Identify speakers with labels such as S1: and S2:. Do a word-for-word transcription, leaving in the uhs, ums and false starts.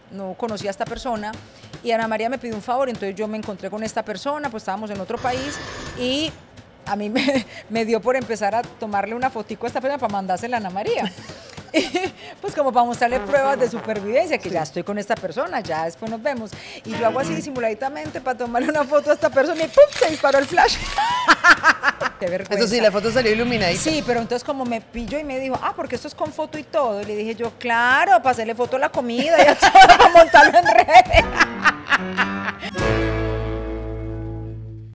S1: no conocía a esta persona y Ana María me pidió un favor, entonces yo me encontré con esta persona, pues estábamos en otro país y a mí me, me dio por empezar a tomarle una fotico a esta persona para mandársela a Ana María. Y, pues como para mostrarle pruebas de supervivencia, que sí. Ya estoy con esta persona, ya después nos vemos. Y yo hago así disimuladamente para tomarle una foto a esta persona y ¡pum! Se disparó el flash. Qué vergüenza.
S2: Eso sí, la foto salió iluminadita.
S1: Sí, pero entonces como me pilló y me dijo, ah, porque esto es con foto y todo. Y le dije yo, claro, para hacerle foto a la comida y a todo, para montarlo en redes.